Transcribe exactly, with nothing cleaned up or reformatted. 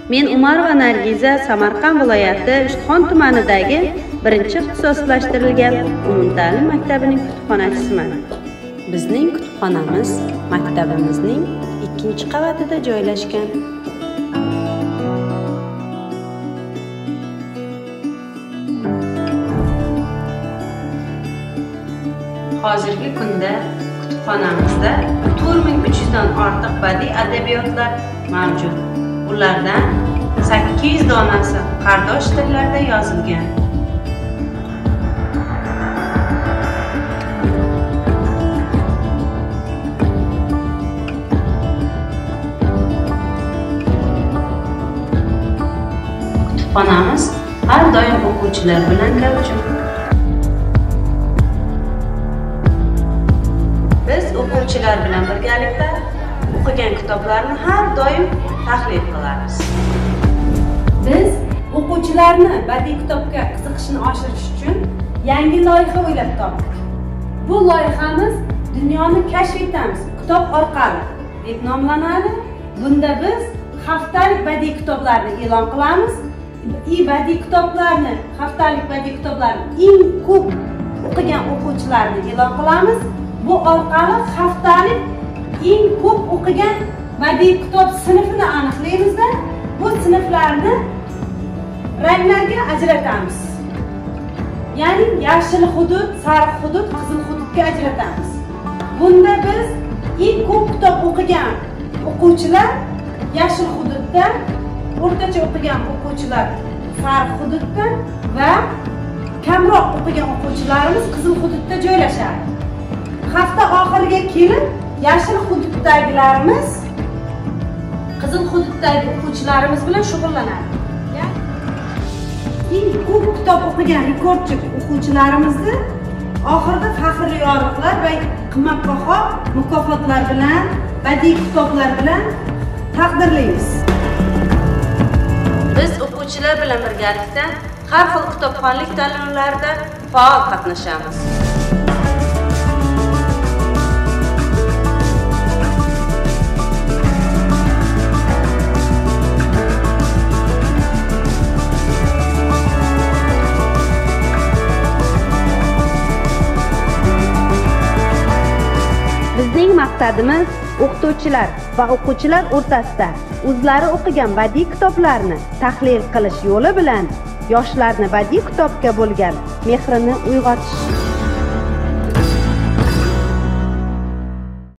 Men Umarova Nargiza Samarqand viloyati Ushxon tumanidagi birinchi ixtisoslashtirilgan umumta'lim maktabining kutubxonachisiman. Bizning kutubxonamiz maktabimizning ikkinchi qavatida joylashgan. Hozirgi kunda kutubxonamizda to'rt ming uch yuz dan ortiq badiiy adabiyotlar mavjud. Ulardan sakkiz yuz donasi qardosh tillarda yozilgan. Kutubxonamiz har doim o'quvchilar bilan mavjud. Biz o'quvchilar bilan birgalikda o'qigan kitoblarni har doim tahlil qilamiz. Biz o'quvchilarni badiiy kitobga qiziqishini oshirish uchun yangi loyiha o'ylab topdik. Bu loyihamiz Dunyoni kashf etamiz kitob orqali deb nomlanadi. Bunda biz haftalik badiiy kitoblarni e'lon qilamiz. I badiiy kitoblarni, haftalik badiiy kitoblarni eng ko'p o'qigan o'quvchilarni e'lon qilamiz. Bu orqali haftalik eng ko'p o'qigan badiiy kitob sinfini aniqlaymizda, bu sinflarni ranglarga ajratamiz. Ya'ni yashil hudud, sariq hudud, qizil hududga ajratamiz. Bunda biz eng ko'p kitob o'qigan o'quvchilar yashil hududda, o'rtacha o'qigan o'quvchilar sariq hududda va kamroq o'qigan o'quvchilarimiz qizil hududda joylashadi. Hafta oxiriga kelib yashil hududdagilarimiz qizil hududdagi o'quvchilarimiz bilan shug'ullanadi. Eng ko'p kitob o'qigan rekordchi o'quvchilarimizni oxirida faxrli yorliqlar va qimmatbaho mukofotlar bilan, badiiy kitoblar bilan taqdirlaymiz. Biz o'quvchilar bilan birgalikda har xil kitobxonlik tanlovlarida faol qatnashamiz. Bizning maqsadimiz o'qituvchilar va o'quvchilar o'rtasida o'zlari o'qigan badiiy kitoblarni tahlil qilish yo'li bilan yoshlarni badiiy kitobga bo'lgan mehrini uyg'otish.